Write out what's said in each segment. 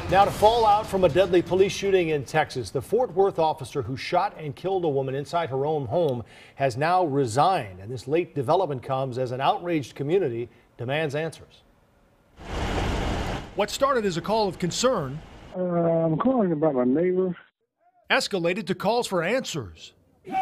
Now, to fallout from a deadly police shooting in Texas, the Fort Worth officer who shot and killed a woman inside her own home has now resigned. And this late development comes as an outraged community demands answers. What started as a call of concern I'm calling about my neighbor. Escalated to calls for answers.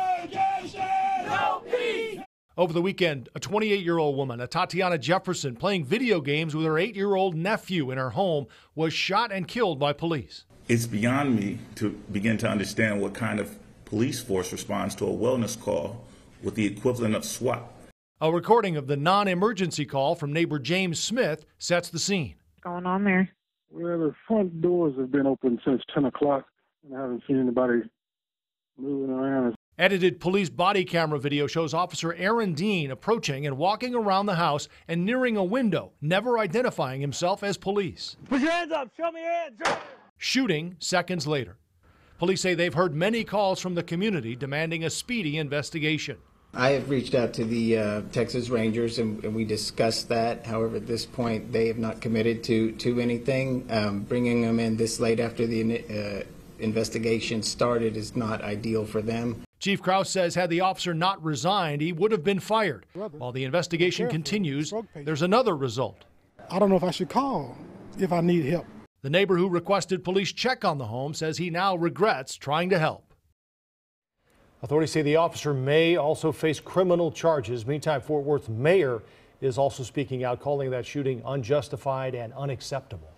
Over the weekend, a 28-year-old woman, Tatiana Jefferson, playing video games with her 8-year-old nephew in her home, was shot and killed by police. It's beyond me to begin to understand what kind of police force responds to a wellness call with the equivalent of SWAT. A recording of the non-emergency call from neighbor James Smith sets the scene. What's going on there? Well, the front doors have been open since 10 o'clock, and I haven't seen anybody moving around. Edited police body camera video shows Officer Aaron Dean approaching and walking around the house and nearing a window, never identifying himself as police. Put your hands up! Show me your hands! Shooting seconds later. Police say they've heard many calls from the community demanding a speedy investigation. I have reached out to the Texas Rangers and we discussed that. However, at this point, they have not committed to anything. Bringing them in this late after the investigation started is not ideal for them. Chief Krause says had the officer not resigned, he would have been fired. While the investigation continues, there's another result. I don't know if I should call if I need help. The neighbor who requested police check on the home says he now regrets trying to help. Authorities say the officer may also face criminal charges. Meantime, Fort Worth mayor is also speaking out, calling that shooting unjustified and unacceptable.